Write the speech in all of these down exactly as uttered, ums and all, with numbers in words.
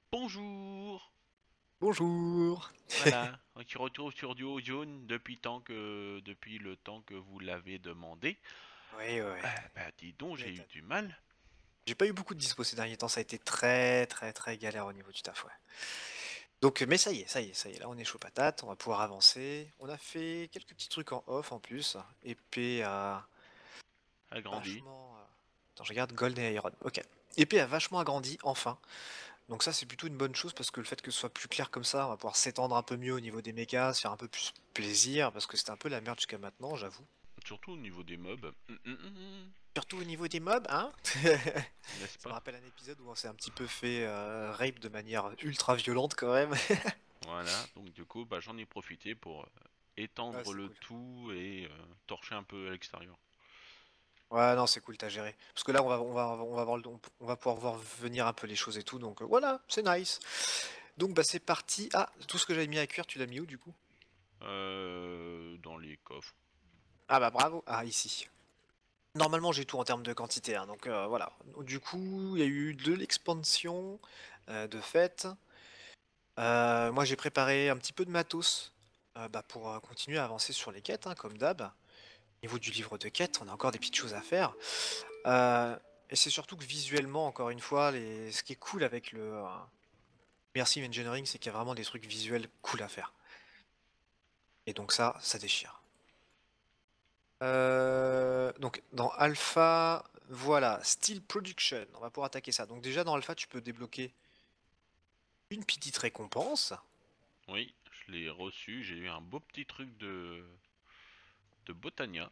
Bonjour. Bonjour. Voilà, on se retrouve sur Duo Jaune depuis tant que depuis le temps que vous l'avez demandé. Oui, ouais, ouais. Ah, bah dis donc, Tu j'ai eu m'étonnes. du mal. J'ai pas eu beaucoup de dispo ces derniers temps, ça a été très très très galère au niveau du taf, ouais. Donc, mais ça y est, ça y est, ça y est, là on est chaud patate, on va pouvoir avancer. On a fait quelques petits trucs en off en plus. Épée a Agrandi. vachement. euh, Attends, je regarde Gold et Iron. Ok. Épée a vachement agrandi, enfin. Donc ça c'est plutôt une bonne chose parce que le fait que ce soit plus clair comme ça, on va pouvoir s'étendre un peu mieux au niveau des mechas, se faire un peu plus plaisir, parce que c'était un peu la merde jusqu'à maintenant, j'avoue. Surtout au niveau des mobs. Hum, hum, hum, hum. Surtout au niveau des mobs, hein. N'est-ce Ça me pas? rappelle un épisode où on s'est un petit peu fait euh, rape de manière ultra violente quand même. Voilà, donc du coup, bah j'en ai profité pour euh, Ah, étendre c'est le cool. tout et euh, torcher un peu à l'extérieur. Ouais, non, c'est cool, t'as géré. Parce que là, on va, on va, on va, voir le- on va pouvoir voir venir un peu les choses et tout. Donc euh, voilà, c'est nice. Donc bah c'est parti. Ah, tout ce que j'avais mis à cuire, tu l'as mis où du coup? Euh, dans les coffres. Ah bah bravo. Ah, ici. Normalement, j'ai tout en termes de quantité, hein, donc euh, voilà. Du coup, il y a eu de l'expansion euh, de fait. Euh, moi, j'ai préparé un petit peu de matos euh, bah, pour euh, continuer à avancer sur les quêtes, hein, comme d'hab. Au niveau du livre de quêtes, on a encore des petites choses à faire. Euh, et c'est surtout que visuellement, encore une fois, les... ce qui est cool avec le euh, Immersive Engineering, c'est qu'il y a vraiment des trucs visuels cool à faire. Et donc ça, ça déchire. Euh, donc dans Alpha, voilà, Steel Production, on va pouvoir attaquer ça. Donc déjà dans Alpha, tu peux débloquer une petite récompense. Oui, je l'ai reçu, j'ai eu un beau petit truc de, de Botania.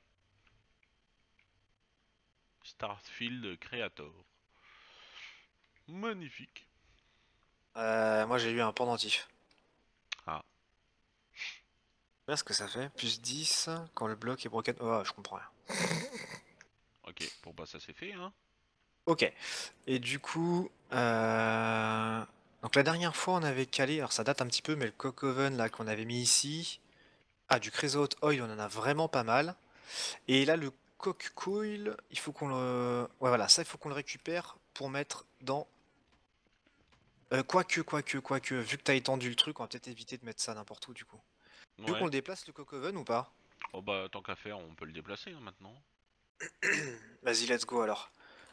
Starfield Creator. Magnifique. Euh, moi j'ai eu un pendentif. Ah, Voilà ce que ça fait. Plus dix quand le bloc est broken. Oh, je comprends rien. ok, bon bah ça c'est fait, hein. Ok. Et du coup, euh, donc la dernière fois on avait calé, alors ça date un petit peu, mais le coq oven là qu'on avait mis ici. Ah, du creosote oil, on en a vraiment pas mal. Et là, le coq coil, il faut qu'on le. Ouais, voilà, ça il faut qu'on le récupère pour mettre dans. Euh, quoique, quoique, quoique, vu que t'as étendu le truc, on va peut-être éviter de mettre ça n'importe où du coup. Tu veux qu'on Ouais. le déplace le coq oven ou pas? Oh bah tant qu'à faire, on peut le déplacer hein, maintenant. Vas-y, let's go alors.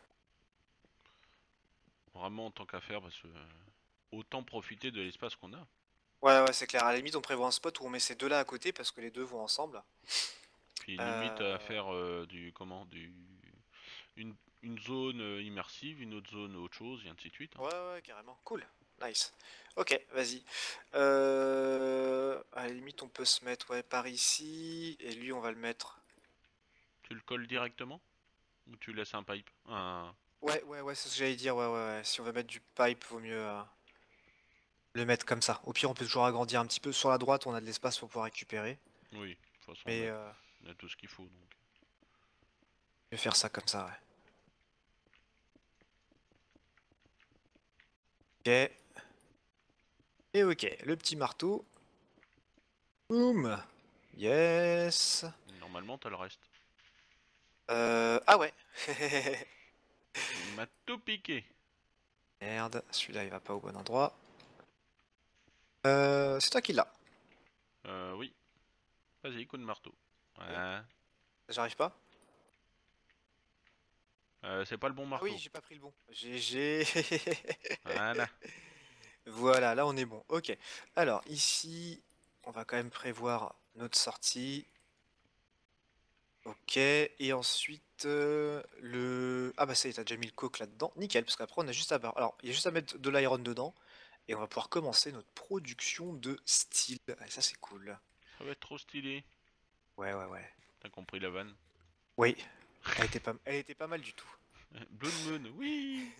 Vraiment tant qu'à faire parce que euh, autant profiter de l'espace qu'on a. Ouais, ouais, c'est clair. À la limite, on prévoit un spot où on met ces deux-là à côté parce que les deux vont ensemble. Puis limite à Euh... faire euh, du comment du une, une zone euh, immersive, une autre zone autre chose, et ainsi de suite, hein. Ouais, ouais, carrément. Cool. Nice. Ok, vas-y. Euh... À la limite, on peut se mettre ouais, par ici. Et lui, on va le mettre. Tu le colles directement ou tu laisses un pipe? Un... Ouais, ouais, ouais, c'est ce que j'allais dire. Ouais, ouais, ouais. Si on veut mettre du pipe, vaut mieux euh, le mettre comme ça. Au pire, on peut toujours agrandir un petit peu. Sur la droite, on a de l'espace pour pouvoir récupérer. Oui, de toute façon on Mais a, euh, on a tout ce qu'il faut donc. je vais faire ça comme ça, ouais. Ok. Et ok, le petit marteau. Boum. Yes. Normalement t'as le reste. Euh... Ah ouais. Il m'a tout piqué. Merde, celui-là, il va pas au bon endroit. Euh... C'est toi qui l'as. Euh oui. Vas-y, coup de marteau. Oui. Ouais. J'arrive pas? Euh, c'est pas le bon Ah oui, marteau. j'ai pas pris le bon. G G. Voilà. Voilà, là on est bon. Ok. Alors ici, on va quand même prévoir notre sortie. Ok. Et ensuite, euh, le... Ah bah ça y est, t'as déjà mis le coke là-dedans. Nickel, parce qu'après on a juste à... Alors, il y a juste à mettre de l'iron dedans. Et on va pouvoir commencer notre production de style. Et ça c'est cool. Ça va être trop stylé. Ouais, ouais, ouais. T'as compris la vanne? Oui, elle était pas, elle était pas mal du tout. Blood Moon, oui.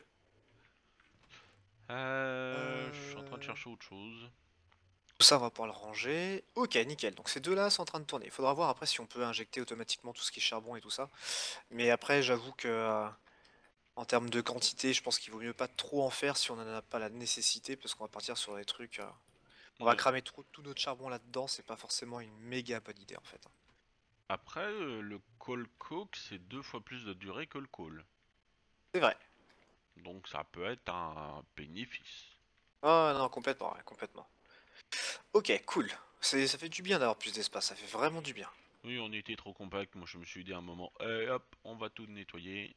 Euh, je suis en train de Euh... chercher autre chose. Tout ça, on va pouvoir le ranger. Ok, nickel. Donc ces deux-là sont en train de tourner. Il faudra voir après si on peut injecter automatiquement tout ce qui est charbon et tout ça. Mais après, j'avoue que euh, en termes de quantité, je pense qu'il vaut mieux pas trop en faire si on n'en a pas la nécessité, parce qu'on va partir sur des trucs. euh, On va Ouais. cramer trop, tout notre charbon là-dedans. C'est pas forcément une méga bonne idée en fait. Après, euh, le call coke, c'est deux fois plus de durée que le call. C'est vrai. Donc ça peut être un bénéfice. Ah non, complètement, ouais, complètement. Ok, cool. C'est, ça fait du bien d'avoir plus d'espace, ça fait vraiment du bien. Oui, on était trop compact. Moi, je me suis dit à un moment, eh, hop, on va tout nettoyer.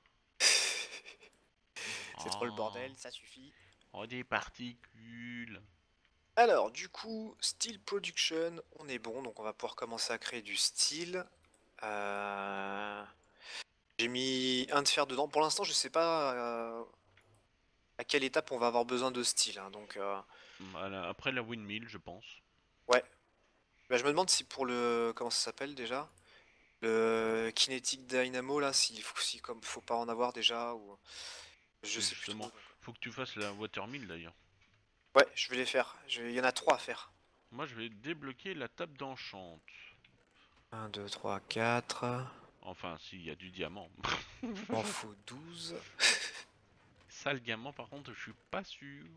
C'est trop le Oh, bordel, ça suffit. oh, des particules. Alors, du coup, steel production, on est bon, donc on va pouvoir commencer à créer du steel. Euh, J'ai mis un de fer dedans. Pour l'instant, je sais pas euh, à quelle étape on va avoir besoin de steel, hein, donc euh, Voilà, après la windmill, je pense. ouais. Bah, je me demande si pour le... Comment ça s'appelle déjà? Le Kinetic Dynamo, là, si, si comme faut pas en avoir déjà, ou... Je Et sais plus trop, justement, donc... faut que tu fasses la watermill d'ailleurs. Ouais, je vais les faire. Je vais- Il y en a trois à faire. Moi, je vais débloquer la table d'enchant. Un, deux, trois, quatre. Enfin, s'il y a du diamant. M'en faut douze. Ça, le diamant, par contre, je suis pas sûr.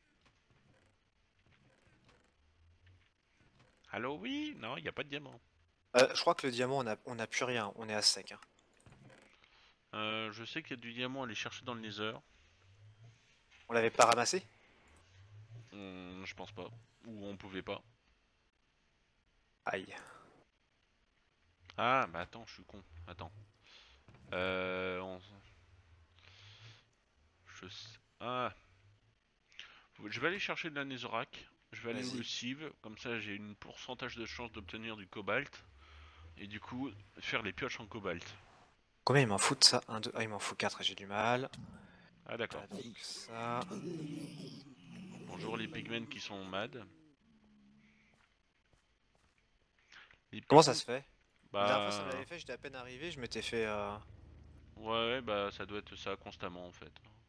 Allô, oui? Non, il n'y a pas de diamant. Euh, je crois que le diamant, on a, on a plus rien. On est à sec, hein. Euh, je sais qu'il y a du diamant à aller chercher dans le nether. On l'avait pas ramassé? On- je pense pas. Ou on pouvait pas. Aïe. Ah, bah attends, je suis con. Attends. Euh, on- je sais- Ah, je vais aller chercher de la netherrack. Je vais aller où le Vas-y. sieve. Comme ça, j'ai une pourcentage de chance d'obtenir du cobalt. Et du coup, faire les pioches en cobalt. Combien il m'en fout de ça? Un, deux... Ah, il m'en faut quatre, j'ai du mal. Ah, d'accord. Euh, donc ça... Bonjour les pigmen qui sont mad. Les Comment ça pigmen. se fait? La dernière fois, ça me l'avait Bah. fait, j'étais à peine arrivé, je m'étais fait... euh, Ouais, ouais, bah ça doit être ça constamment en fait.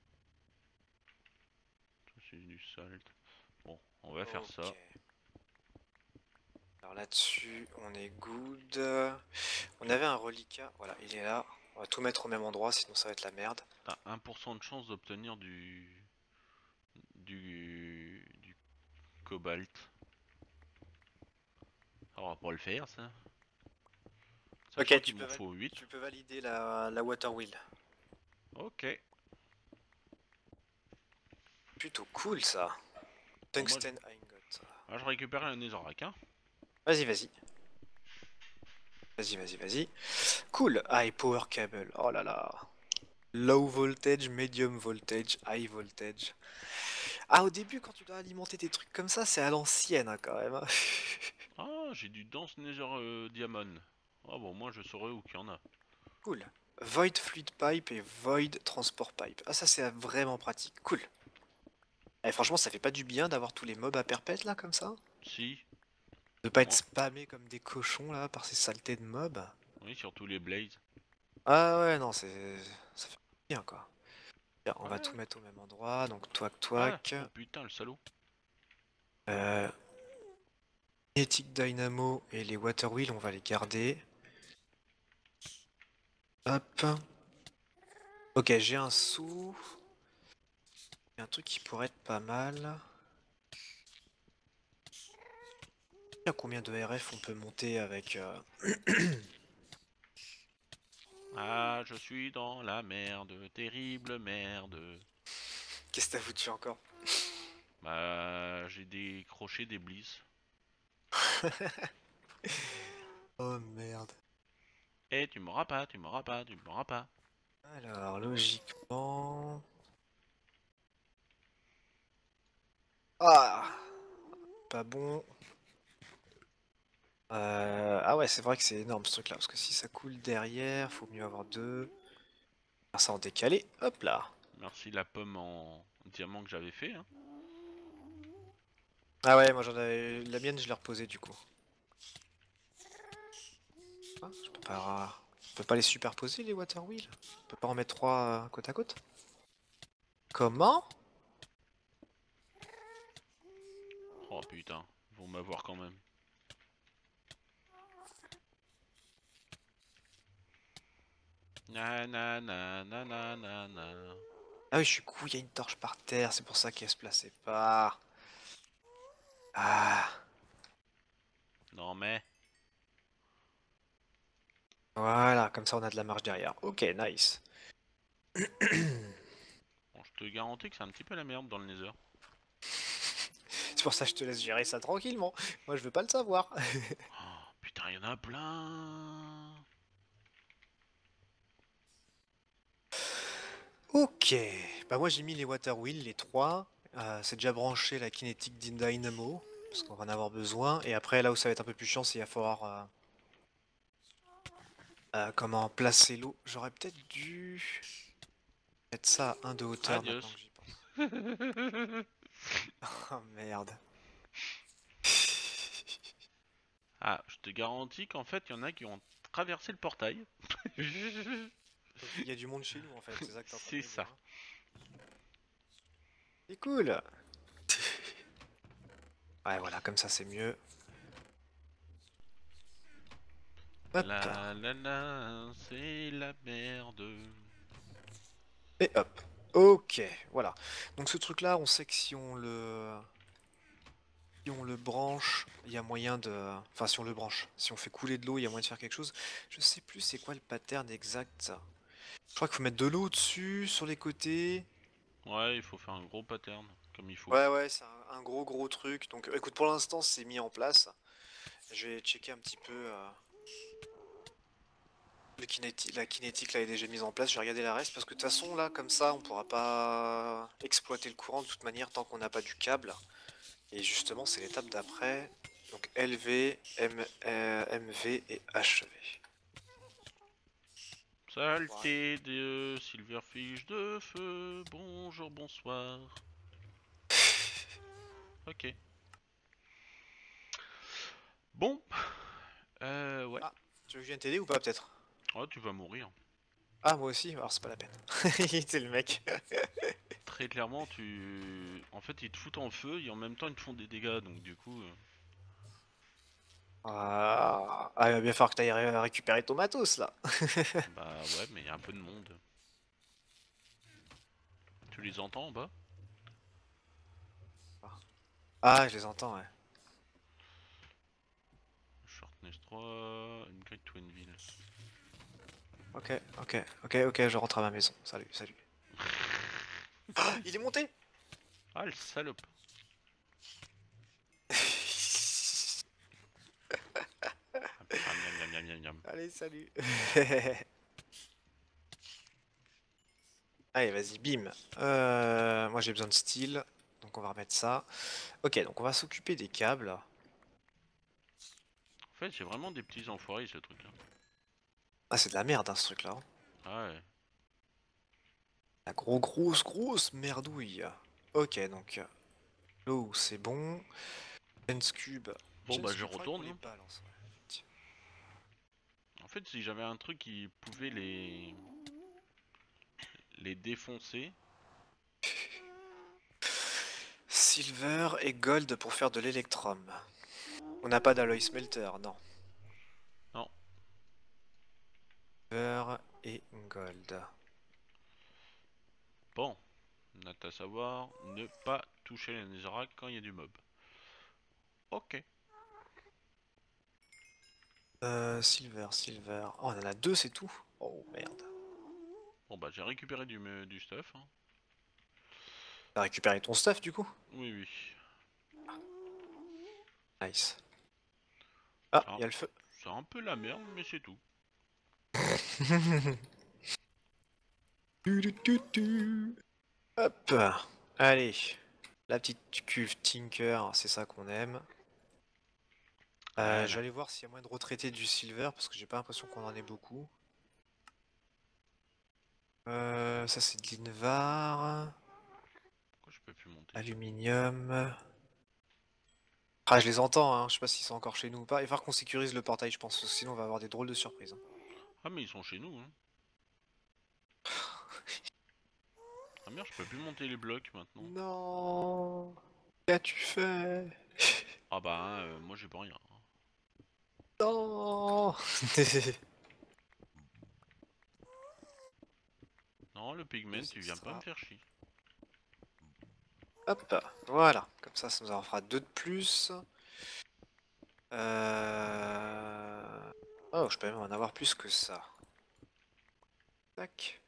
Ça, c'est du salt. Bon, on va faire Ok. ça. Alors là-dessus, on est good. On avait un reliquat, voilà, il est là. On va tout mettre au même endroit, sinon ça va être la merde. T'as un pour cent de chance d'obtenir du... du... du cobalt. Alors, on va pas le faire ça. Sachant Ok, qu'il tu peux, m'en val- faut huit. tu peux valider la, la water wheel. Ok. Plutôt cool ça. Bon, moi, je, Tungsten ingot. moi, je récupère un netherrack, hein. Vas-y, vas-y. Vas-y, vas-y, vas-y. Cool. Ah, et power cable. Oh là là. Low voltage, medium voltage, high voltage. Ah, au début, quand tu dois alimenter tes trucs comme ça, c'est à l'ancienne hein, quand même, hein. Ah, j'ai du dense nether euh, diamond. Ah bon, moi je saurais où qu'il y en a. Cool. Void fluid pipe et void transport pipe. Ah, ça, c'est vraiment pratique. Cool. Eh, franchement, ça fait pas du bien d'avoir tous les mobs à perpète là, comme ça? Si. De pas être Moi, spammé comme des cochons là par ces saletés de mobs. oui, surtout les blazes. Ah ouais, non, c'est. Ça fait bien quoi. Tiens, on va Ouais. tout mettre au même endroit, donc toic Ah, toic. oh putain, le salaud. Euh, Kinetic Dynamo et les Water Wheel, on va les garder. Hop. Ok, j'ai un sou. Il y a un truc qui pourrait être pas mal. À combien de R F on peut monter avec... euh, Ah, je suis dans la merde, terrible merde. Qu'est-ce que t'as foutu encore? Bah, j'ai décroché des bliss. Oh merde. Eh, tu m'auras pas, tu m'auras pas, tu m'auras pas. Alors, logiquement... Ah! Pas bon. Euh, Ah ouais, c'est vrai que c'est énorme ce truc-là, parce que si ça coule derrière, faut mieux avoir deux. Faire ça en décalé, hop là. Merci la pomme en diamant que j'avais fait, hein. Ah ouais, moi j'en avais... La mienne, je l'ai reposée du coup. Ah, je peux pas... Je peux pas les superposer, les water wheels? Je peux pas en mettre trois euh, côte à côte? Comment? Oh putain, ils vont m'avoir quand même. Na na na na na na na. Ah oui, je suis con, il y a une torche par terre, c'est pour ça qu'elle se plaçait pas. Ah, Non mais, voilà, comme ça on a de la marge derrière. Ok, nice. bon, je te garantis que c'est un petit peu la merde dans le nether. pour ça que je te laisse gérer ça tranquillement. Moi, je veux pas le savoir. Oh, putain, il y en a plein. Ok, bah moi j'ai mis les water wheels, les trois. Euh, c'est déjà branché la kinétique dynamo, parce qu'on va en avoir besoin. Et après, là où ça va être un peu plus chiant, c'est qu'il va falloir euh, euh, comment placer l'eau. J'aurais peut-être dû mettre ça à un de hauteur maintenant que Adios. j'y pense. Oh merde. Ah, je te garantis qu'en fait, il y en a qui ont traversé le portail. Donc il y a du monde chez nous en fait, c'est ça que t'es en train de C'est me dire. ça. Hein. C'est cool. Ouais, voilà, comme ça c'est mieux. Hop. La la la, c'est la merde. Et hop. Ok, voilà. Donc ce truc là, on sait que si on le... Si on le branche, il y a moyen de... Enfin, si on le branche, si on fait couler de l'eau, il y a moyen de faire quelque chose. Je sais plus c'est quoi le pattern exact. Je crois qu'il faut mettre de l'eau dessus, sur les côtés. Ouais, il faut faire un gros pattern, comme il faut. Ouais, ouais, c'est un, un gros gros truc. Donc écoute, pour l'instant, c'est mis en place. Je vais checker un petit peu... euh, le kinéti- la kinétique là est déjà mise en place, je vais regarder la reste parce que de toute façon là comme ça on pourra pas exploiter le courant de toute manière tant qu'on n'a pas du câble. Et justement c'est l'étape d'après. Donc L V, M, euh, M V et H V. Ouais. Saleté de Silverfish de feu, bonjour, bonsoir. Ok. Bon, euh, ouais. Ah, tu veux que je vienne t'aider ou pas peut-être? Oh, tu vas mourir. Ah moi aussi, alors c'est pas la peine. C'est le mec. Très clairement, tu... En fait, ils te foutent en feu et en même temps, ils te font des dégâts, donc du coup... euh, Ah, ah, il va bien falloir que tu ailles récupérer ton matos là. Bah ouais, mais il y a un peu de monde. Tu les entends en bas? Ah, je les entends, ouais. Sharpness trois, une guide Twinville. Ok, ok, ok, ok, je rentre à ma maison. Salut, salut. Ah, il est monté. Ah, le salope! Ah, miam, miam, miam, miam, miam. Allez, salut. Allez, vas-y, bim. Euh, moi, j'ai besoin de steel, donc on va remettre ça. Ok, donc on va s'occuper des câbles. En fait, j'ai vraiment des petits enfoirés, ce truc-là. Ah, c'est de la merde, hein, ce truc-là. Hein. Ah ouais. La gros, grosse, grosse merdouille. Ok, donc l'eau, c'est bon. Chance cube. Bon, bah, Chance je cube, faudrait qu'on retourne. les Hein. balance. Ouais. Tiens. En fait, si j'avais un truc qui pouvait les... les défoncer... Silver et gold pour faire de l'électrum. On n'a pas d'alloy smelter, non. Non. Silver et gold. Bon. Note à savoir, ne pas toucher les netherrack quand il y a du mob. Ok. Euh, silver, silver. Oh, on en a deux, c'est tout. Oh, merde. Bon, bah, j'ai récupéré du, du stuff. Hein. T'as récupéré ton stuff, du coup? Oui, oui. Nice. Ah, C'est un... il y a le feu. c'est un peu la merde, mais c'est tout. Tu, tu, tu, tu. Hop. Allez. La petite cuve Tinker, c'est ça qu'on aime. Euh, je Voilà. vais aller voir s'il y a moyen de retraiter du silver, parce que j'ai pas l'impression qu'on en ait beaucoup. Euh, ça c'est de l'invar. Pourquoi je peux plus monter? Aluminium. Ah, je les entends, hein. Je sais pas s'ils sont encore chez nous ou pas. Il va falloir qu'on sécurise le portail, je pense, parce que sinon on va avoir des drôles de surprises. Hein. Ah, mais ils sont chez nous, hein. Ah merde, je peux plus monter les blocs maintenant. Non. Qu'as-tu fait? Ah bah, hein, euh, moi j'ai pas rien. Hein. Non. Non, le pigment, Deux tu viens pas me extras. faire chier. Hop, voilà. Comme ça, ça nous en fera deux de plus. Euh... Oh, je peux même en avoir plus que ça. Tac.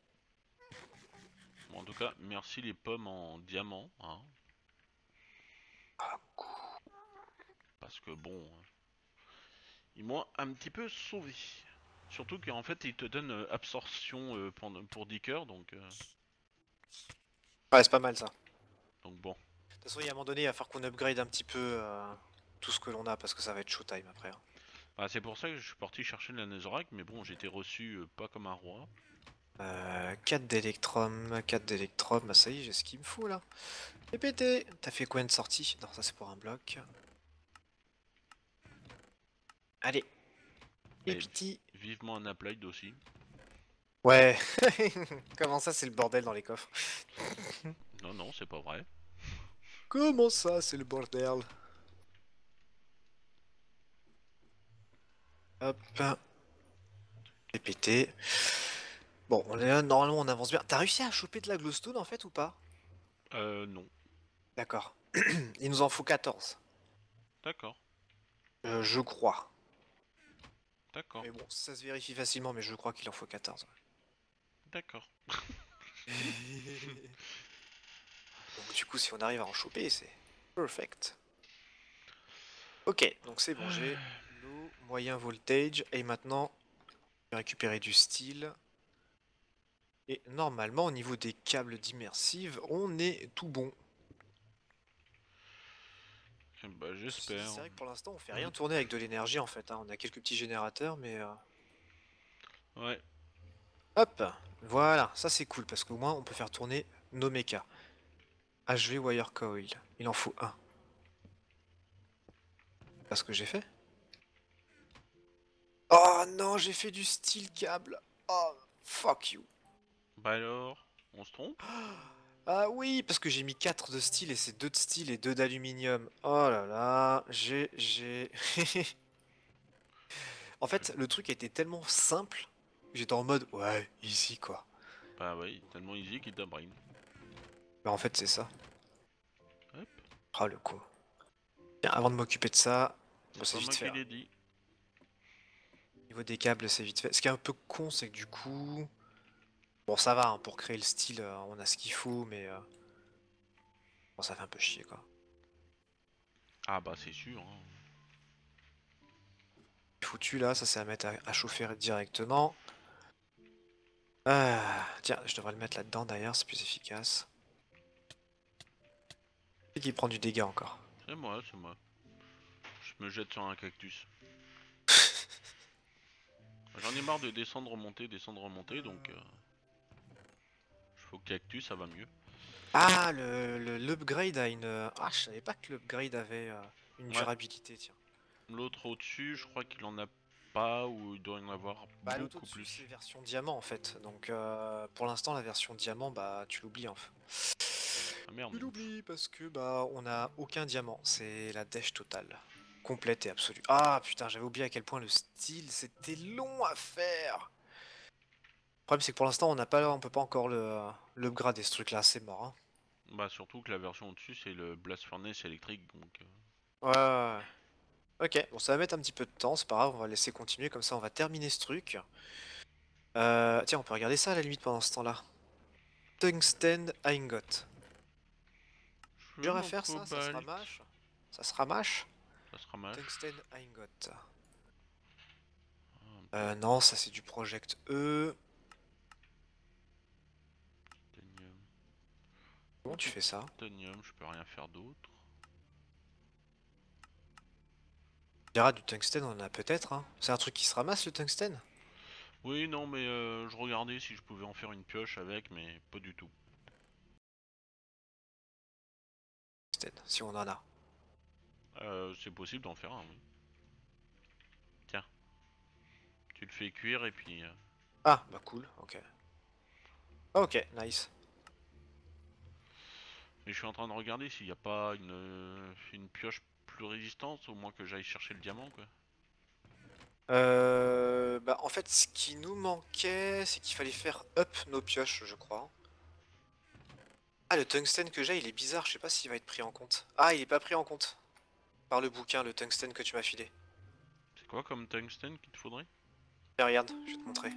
Bon, en tout cas, merci les pommes en diamant. Hein. Ah, cool. Donc euh, bon, ils m'ont un petit peu sauvé. Surtout qu'en fait, ils te donnent euh, absorption euh, pendant- pour dix cœurs, donc, euh, Ouais, c'est pas mal ça. De donc bon. toute façon, il y a un moment donné, il va falloir qu'on upgrade un petit peu euh, tout ce que l'on a parce que ça va être showtime après, hein. Bah, c'est pour ça que je suis parti chercher la Netherrack, mais bon, j'ai été reçu euh, pas comme un roi. Euh, quatre d'électrum, quatre d'électrum, bah ça y est, j'ai ce qu'il me faut là. Et pété. T'as fait combien de sorties? Non, ça c'est pour un bloc. Allez, les Et vi- petits. vivement un applied aussi. Ouais. Comment ça, c'est le bordel dans les coffres? Non, non, c'est pas vrai. Comment ça, c'est le bordel? Hop. Et pété. Bon, on est là, normalement on avance bien. T'as réussi à choper de la glowstone en fait ou pas? Euh, non. D'accord. Il nous en faut quatorze. D'accord, Euh, je crois. d'accord, Mais bon, ça se vérifie facilement, mais je crois qu'il en faut quatorze. d'accord. Donc du coup, si on arrive à en choper, c'est perfect. Ok, donc c'est bon, j'ai low, moyen voltage, et maintenant, je vais récupérer du steel. Et normalement, au niveau des câbles d'immersive, on est tout bon. Bah, Ceci dit, j'espère. c'est vrai que pour l'instant, on fait rien tourner avec de l'énergie en fait, hein. On a quelques petits générateurs, mais... euh, Ouais. Hop, voilà, ça c'est cool, parce qu'au moins, on peut faire tourner nos mechas. H V Wire Coil, il en faut un. C'est pas ce que j'ai fait? Oh non, j'ai fait du steel câble. Oh, fuck you. Bah alors, on se trompe? Ah oui, parce que j'ai mis quatre de steel et c'est deux de steel et deux d'aluminium. Oh là là, j'ai... j'ai... En fait, le truc était tellement simple, que j'étais en mode, ouais, easy quoi. Bah oui, tellement easy qu'il t'a brain. Mais en fait, c'est ça. Hop, Ah le coup. Tiens, avant de m'occuper de ça, bon, c'est c'est pas vite moi fait, qui hein. l'ai dit. Au niveau des câbles, c'est vite fait. Ce qui est un peu con, c'est que du coup... Bon, ça va, hein, pour créer le style, euh, on a ce qu'il faut, mais... euh, Bon, ça fait un peu chier, quoi. Ah bah c'est sûr, hein. Foutu, là, ça c'est à mettre à, à chauffer directement. Ah, tiens, je devrais le mettre là-dedans, d'ailleurs, c'est plus efficace. Et qui prend du dégât encore. C'est moi, c'est moi. Je me jette sur un cactus. J'en ai marre de descendre, remonter, descendre, remonter, donc... Euh, je fais au cactus, ça va mieux. Ah, le, le- l'upgrade a une... Ah, je savais pas que l'upgrade avait euh, une Ouais, durabilité, tiens. l'autre au-dessus, je crois qu'il en a pas, ou il doit y en avoir Bah, l'autre beaucoup au-dessus, c'est plus. version diamant, en fait. Donc, euh, pour l'instant, la version diamant, bah, tu l'oublies, en fait. Ah merde, Tu il me faut... l'oublies parce que, bah, on a aucun diamant. C'est la dèche totale. Complète et absolue. Ah, putain, j'avais oublié à quel point le style, c'était long à faire. Le problème, c'est que pour l'instant, on n'a pas, on peut pas encore le, l'upgrader, ce truc-là, c'est mort, hein. Bah surtout que la version au-dessus, c'est le Blast Furnace électrique, donc... euh, Ouais, ouais, ouais. Ok, bon, ça va mettre un petit peu de temps, c'est pas grave, on va laisser continuer, comme ça on va terminer ce truc. Euh, tiens, on peut regarder ça à la limite pendant ce temps-là. Tungsten Ingot. Je Dur à mon faire ça, ça se cobalt. ramache. Ça se ramache. Ça se ramache. Tungsten Ingot. Ah, Euh, non, ça c'est du Project E. titanium. Comment Oh, tu du fais ça? titanium, je peux rien faire d'autre. Tu diras, du tungstène, on en a peut-être, hein. C'est un truc qui se ramasse le tungstène? Oui, non, mais euh, je regardais si je pouvais en faire une pioche avec, mais pas du tout. Tungstène, si on en a. Euh, c'est possible d'en faire un, oui. Tiens, tu le fais cuire et puis... euh, Ah, bah cool, ok. Ok, nice. Et je suis en train de regarder s'il n'y a pas une, euh, une pioche plus résistante, au moins que j'aille chercher le diamant, quoi. Euh, bah en fait, ce qui nous manquait, c'est qu'il fallait faire up nos pioches, je crois. Ah, le tungstène que j'ai, il est bizarre, je sais pas s'il va être pris en compte. Ah, il est pas pris en compte par le bouquin, le tungstène que tu m'as filé. C'est quoi comme tungstène qu'il te faudrait? Tiens, regarde, je vais te montrer.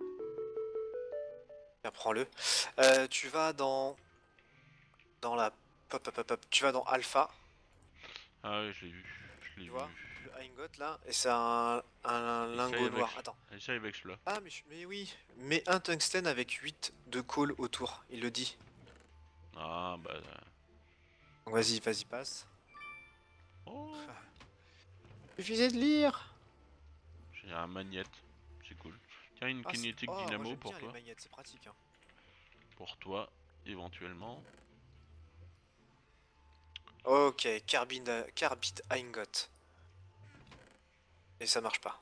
Tiens, prends-le. Euh, tu vas dans... dans la... Hop, hop, hop, hop. Tu vas dans Alpha. Ah ouais, je l'ai vu. je l'ai Tu vu. vois, le ingot là, et c'est un, un lingot Essaye noir. avec, Attends. essaye avec celui-là. Ah, mais, je- mais oui, mais un tungstène avec huit de coal autour, il le dit. Ah bah... Donc vas-y, vas-y, passe. Oh, Suffisait de lire. j'ai un magnète, c'est cool. Tiens, une Ah, c'est- kinétique oh, moi dynamo j'aime pour bien les toi. magnettes, c'est pratique. Hein. Pour toi, éventuellement. Ok, carbide, carbide ingot. Et ça marche pas.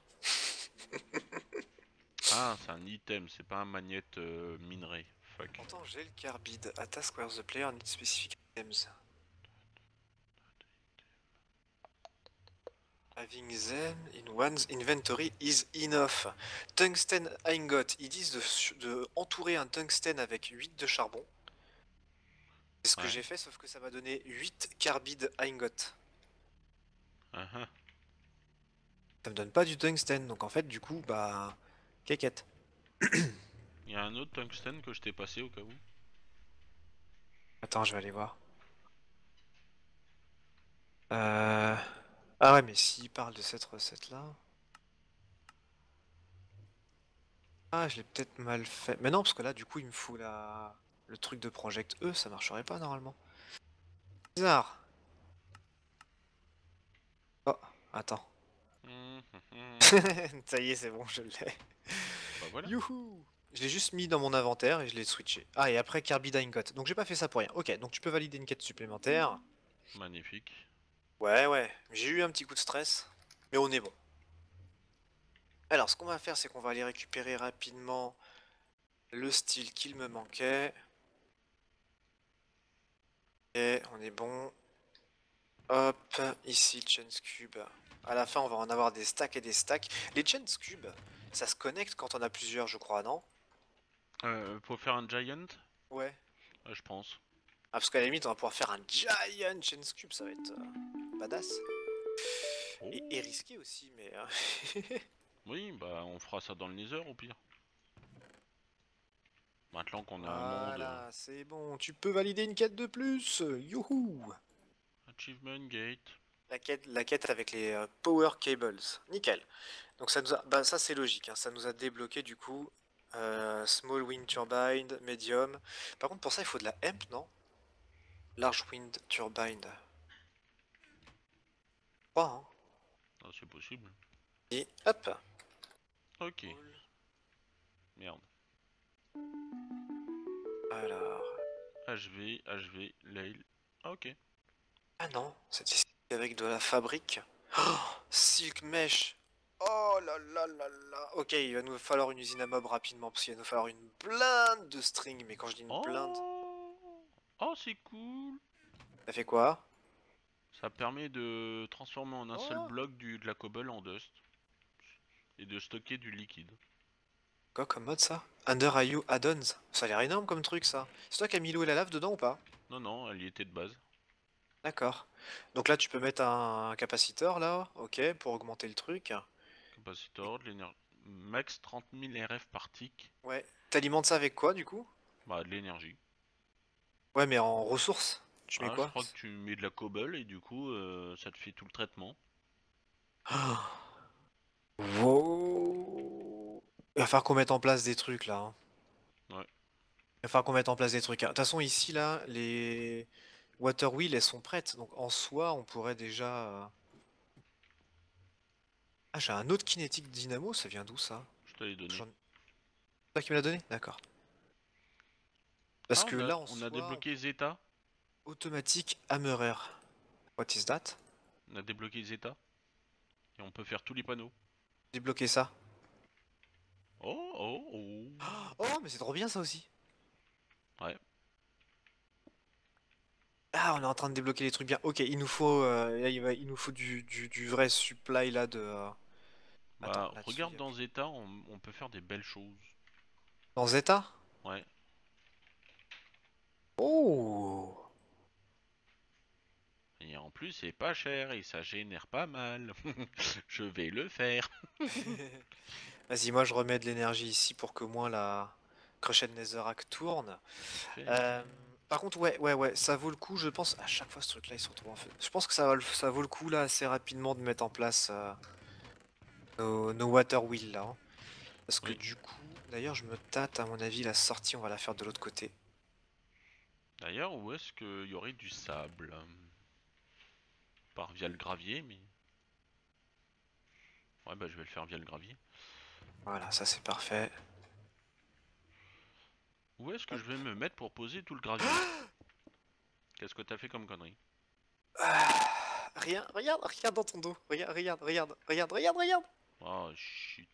Ah, c'est un item, c'est pas un magnète euh, minerai. Fuck. Pourtant, j'ai le carbide. A task where the player needs specific items. Having them in one's inventory is enough. Tungsten ingot. Ils disent de, de entourer un tungstène avec huit de charbon. C'est ce que Ouais. j'ai fait, sauf que ça m'a donné huit carbide ingot. Uh -huh. Ça me donne pas du tungstène, donc en fait, du coup, bah... Quéquette. Il y a un autre tungstène que je t'ai passé au cas où. Attends, je vais aller voir. Euh... Ah ouais, mais s'il parle de cette recette-là... Ah, je l'ai peut-être mal fait. Mais non, parce que là, du coup, il me fout la... le truc de Project E, ça marcherait pas normalement. Bizarre. Oh, attends. Hum, hum, hum. Ça y est, c'est bon, je l'ai. Bah voilà. Youhou! Je l'ai juste mis dans mon inventaire et je l'ai switché. Ah, et après Carbide Ingot. Donc j'ai pas fait ça pour rien. Ok, donc tu peux valider une quête supplémentaire. Magnifique. Ouais, ouais. J'ai eu un petit coup de stress. Mais on est bon. Alors, ce qu'on va faire, c'est qu'on va aller récupérer rapidement le style qu'il me manquait. Et on est bon. Hop, ici, Chance Cube. À la fin, on va en avoir des stacks et des stacks. Les Chance Cube, ça se connecte quand on a plusieurs, je crois, non? Euh, pour faire un giant, Ouais. ouais, je pense. Ah, parce qu'à la limite, on va pouvoir faire un Giant Chance Cube, ça va être euh, badass. Et, et Oh. risqué aussi, mais... euh, Oui, bah on fera ça dans le Nether au pire. Maintenant qu'on a un monde... euh, Voilà, c'est bon. Tu peux valider une quête de plus. Youhou! Achievement Gate. La quête, la quête avec les euh, Power Cables. Nickel. Donc ça nous a... Bah ça c'est logique, hein. Ça nous a débloqué du coup... euh, Small Wind Turbine, Medium. Par contre pour ça il faut de la hemp, non? Large Wind Turbine. Pas, hein. Ah, c'est possible. Et hop. Ok. Merde. Alors... H V, H V, Lail. Ah, ok. Ah non, c'est ici avec de la fabrique. Oh, Silk Mesh. Oh là là là là. Ok, il va nous falloir une usine à mob rapidement parce qu'il va nous falloir une blinde de string. Mais quand je dis une blinde, Oh. Oh, c'est cool. ça fait quoi? Ça permet de transformer en un seul Oh, bloc du, de la cobble en dust. Et de stocker du liquide. quoi comme mode ça? Under I U add-ons. Ça a l'air énorme comme truc ça. C'est toi qui as mis l'eau et la lave dedans ou pas? Non, non, elle y était de base. D'accord. Donc là tu peux mettre un capaciteur là, ok, pour augmenter le truc. Et- Capacitor, de l'énergie. Max trente mille R F par tick. Ouais. T'alimentes ça avec quoi du coup? Bah, de l'énergie. Ouais, mais en ressources. Tu mets Ah, je quoi? crois que tu mets de la cobble et du coup, euh, ça te fait tout le traitement. Wow. Il va falloir qu'on mette en place des trucs là. Hein. Ouais. Il va falloir qu'on mette en place des trucs. De toute façon, ici là, les water wheels elles sont prêtes. Donc en soi, on pourrait déjà. euh, Ah, j'ai un autre kinétique dynamo, ça vient d'où ça? Je te l'ai donné. J'en- C'est toi qui me l'a donné? D'accord. Parce Ah, que on a, là en on a soi, on débloqué peut- Zeta. automatique hammerer. What is that? On a débloqué Zeta. Et on peut faire tous les panneaux. Débloquer ça. Oh, oh, oh. Oh, mais c'est trop bien ça aussi. Ouais. Ah, on est en train de débloquer les trucs bien. Ok, il nous faut, euh, là, il va- il nous faut du, du, du vrai supply là de. euh, Attends, Bah, là-dessus, il regarde y a dans que- Zeta, on, on peut faire des belles choses. Dans Zeta? Ouais. Oh! Et en plus, c'est pas cher et ça génère pas mal. Je vais le faire. Vas-y, moi je remets de l'énergie ici pour que moins la Crushed Netherrack tourne. Fait. Euh, Par contre, ouais, ouais, ouais, ça vaut le coup, je pense. À chaque fois, ce truc-là, il se retrouve en feu. Je pense que ça, va le- ça vaut le coup, là, assez rapidement, de mettre en place euh, nos, nos water wheels, là. Hein. Parce que Oui. du coup, d'ailleurs, je me tâte, à mon avis, la sortie, on va la faire de l'autre côté. D'ailleurs, où est-ce qu'il y aurait du sable? Par via le gravier, mais... Ouais, bah je vais le faire via le gravier. Voilà, ça, c'est parfait. Où est-ce que Hop. je vais me mettre pour poser tout le gravier? Qu'est-ce que t'as fait comme connerie? Ah, rien, regarde, regarde dans ton dos. Regarde, regarde, regarde, regarde, regarde, regarde. Oh, shit.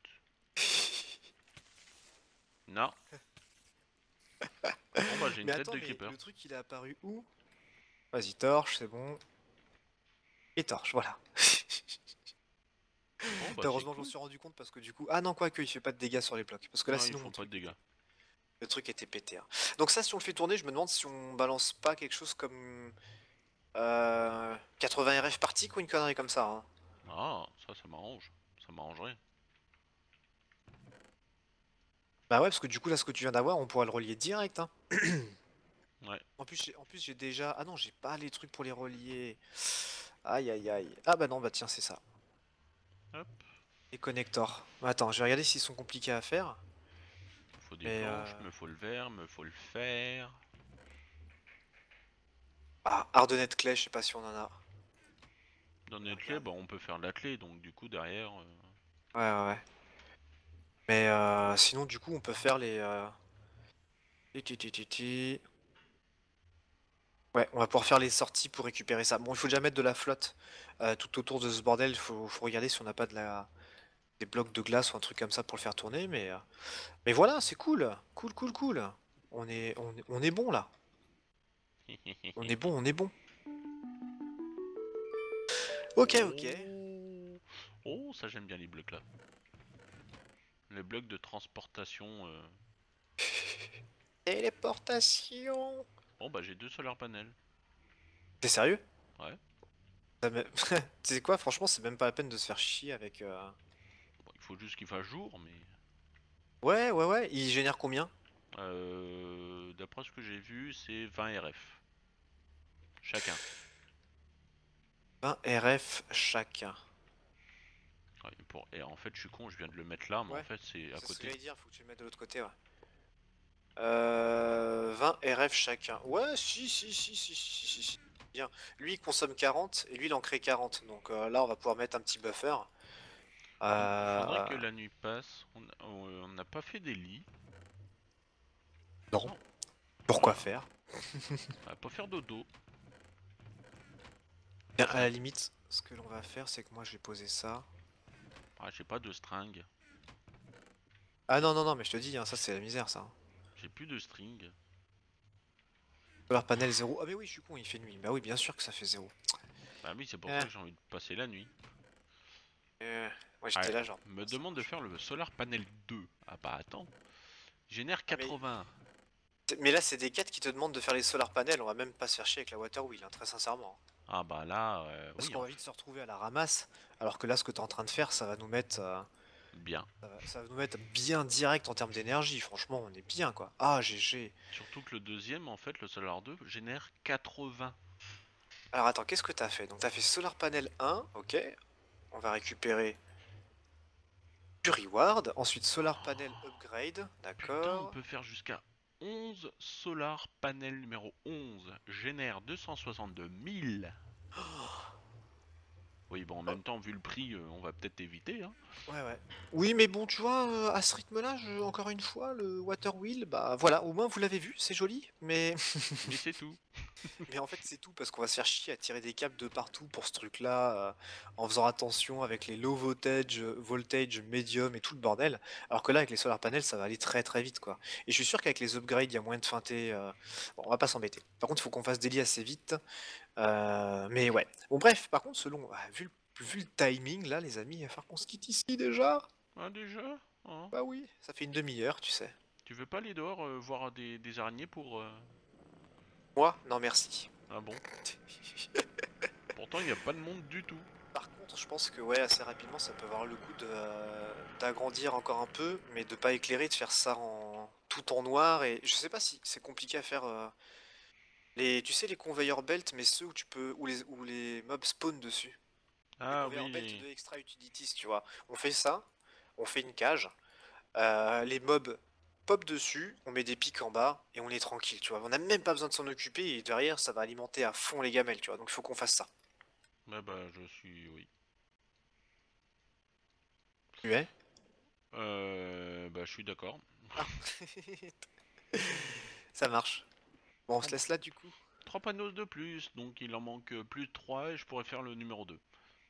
Non. Bon, bah j'ai une Mais tête attends, de mais creeper. le truc, il est apparu où? Vas-y, torche, c'est bon. Et torche, voilà. Bon, bah c'est Heureusement, j'en cool. suis rendu compte parce que du coup. Ah non, quoique, il fait pas de dégâts sur les blocs. Parce que là, Non, ils sinon, mon font pas truc de dégâts. était, le truc était pété. Hein. Donc, ça, si on le fait tourner, je me demande si on balance pas quelque chose comme. Euh, quatre-vingts R F par tick ou une connerie comme ça. Hein. Ah, ça, ça m'arrange. Ça m'arrangerait. Bah ouais, parce que du coup, là, ce que tu viens d'avoir, on pourra le relier direct. Hein. Ouais. En plus, j'ai- en plus, j'ai déjà. Ah non, j'ai pas les trucs pour les relier. Aïe, aïe, aïe. Ah bah non, bah tiens, c'est ça. Hop. Les connectors. Attends, je vais regarder s'ils sont compliqués à faire. Faut des Mais planches, euh... me faut le verre, me faut le fer. Ah, Hardenet Clay, je sais pas si on en a. Dans Je vais notre clé, bah regarder. on peut faire la clé, donc du coup derrière... euh, Ouais, ouais, ouais. Mais euh, sinon, du coup, on peut faire les. Euh... ti, ti, ti, ti, ti. Ouais, on va pouvoir faire les sorties pour récupérer ça. Bon, il faut déjà mettre de la flotte euh, tout autour de ce bordel. Il faut, faut regarder si on n'a pas de la... des blocs de glace ou un truc comme ça pour le faire tourner. Mais, euh, mais voilà, c'est cool. Cool, cool, cool. On est, on est, on est bon là. On est bon, on est bon. Ok, ok. Oh, oh, ça j'aime bien les blocs là. Les blocs de transportation. euh. Téléportation. Bon bah j'ai deux solar panels. T'es sérieux? Ouais. Ça me- Tu sais quoi, franchement, c'est même pas la peine de se faire chier avec. euh, Bon, il faut juste qu'il fasse jour, mais... Ouais, ouais, ouais. Il génère combien? Euh, D'après ce que j'ai vu, c'est vingt R F. Chacun. vingt R F chacun. Ouais, pour... Et en fait je suis con, je viens de le mettre là, mais en Ouais, fait c'est à c'est ce que côté. j'allais dire, faut que tu le mettes de l'autre côté, ouais. Euh, vingt R F chacun. Ouais, si, si, si, si, si, si, si. Bien. Lui, il consomme quarante et lui, il en crée quarante. Donc euh, là, on va pouvoir mettre un petit buffer. Faud- Faudrait Euh... que la nuit passe. On on n'a pas fait des lits. Non. Non. Pourquoi Voilà. faire? On va pas faire dodo. Bien, à Ah, la limite, ce que l'on va faire, c'est que moi, je vais poser ça. ah, j'ai pas de string. Ah non, non, non, mais je te dis, hein, ça, c'est la misère, ça. J'ai plus de string. Solar panel zéro. Ah mais oui, je suis con, il fait nuit. Bah oui, bien sûr que ça fait zéro. Bah oui, c'est pour ça Eh, que j'ai envie de passer la nuit. euh, moi, Ah, j'étais là, genre... me Ça demande de marche. faire le solar panel deux. Ah bah attends. Génère Ah, mais... quatre-vingts. mais là, c'est des quêtes qui te demandent de faire les solar panels. On va même pas se faire chier avec la water wheel, hein, très sincèrement. Ah bah là, euh, Parce oui, qu'on en va fait. vite se retrouver à la ramasse, alors que là, ce que tu es en train de faire, ça va nous mettre, euh, Bien. ça va, ça va nous mettre bien direct en termes d'énergie. Franchement, on est bien, quoi. Ah, G G. Surtout que le deuxième, en fait, le solar deux, génère quatre-vingts. Alors attends, qu'est-ce que t'as fait? Donc t'as fait solar panel un, ok. On va récupérer du reward. Ensuite, solar panel upgrade, Putain, on d'accord. peut faire jusqu'à onze solar panel numéro onze. Génère deux cent soixante-deux mille. Oui, bon, en même temps, vu le prix, euh, on va peut-être éviter, hein. Ouais, ouais. Oui, mais bon, tu vois, euh, à ce rythme-là, je- encore une fois, le water wheel, bah voilà, au moins vous l'avez vu, c'est joli, mais Mais c'est tout. mais en fait c'est tout parce qu'on va se faire chier à tirer des câbles de partout pour ce truc-là, euh, en faisant attention avec les low voltage, euh, voltage, medium et tout le bordel. Alors que là avec les solar panels ça va aller très très vite quoi. Et je suis sûr qu'avec les upgrades il y a moyen de feinter. euh, Bon, on va pas s'embêter. Par contre il faut qu'on fasse des lits assez vite. Euh, Mais ouais. Bon bref, par contre selon ah, vu le, vu le timing là les amis, il va falloir qu'on se quitte ici déjà. Ah, déjà? Hein. Bah oui, ça fait une demi-heure tu sais. Tu veux pas aller dehors euh, voir des, des araignées pour... euh, Moi non merci. Ah bon? Pourtant, il n'y a pas de monde du tout. Par contre, je pense que ouais, assez rapidement, ça peut avoir le coup de, euh, d'agrandir encore un peu, mais de pas éclairer, de faire ça en tout en noir. Et je sais pas si c'est compliqué à faire. euh, Les, tu sais les conveyor belt, mais ceux où tu peux, où les, où les mobs spawn dessus. Les Ah conveyor belt oui. de extra utilities, tu vois. On fait ça, on fait une cage, euh, les mobs pop dessus, on met des pics en bas et on est tranquille, tu vois. On n'a même pas besoin de s'en occuper et derrière ça va alimenter à fond les gamelles, tu vois. Donc il faut qu'on fasse ça. Bah bah je suis oui. Tu es? Euh, bah je suis d'accord. Ah. Ça marche. Bon, on Bon se bah. laisse là du coup. Trois panneaux de plus, donc il en manque plus de trois et je pourrais faire le numéro deux.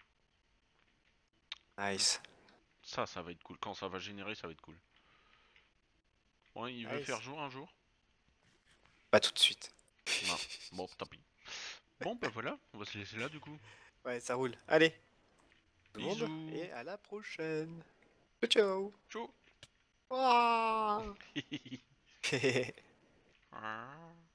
Nice. Ça, ça va être cool. Quand ça va générer, ça va être cool. Ouais, il veut faire Nice. jour un jour. Pas tout de suite. Non. Bon, tant pis. Bon, bah voilà, on va se laisser là du coup. Ouais, ça roule. Allez, tout le monde, Bisous. et à la prochaine. Ciao, ciao. Ciao. Ouah. Ah.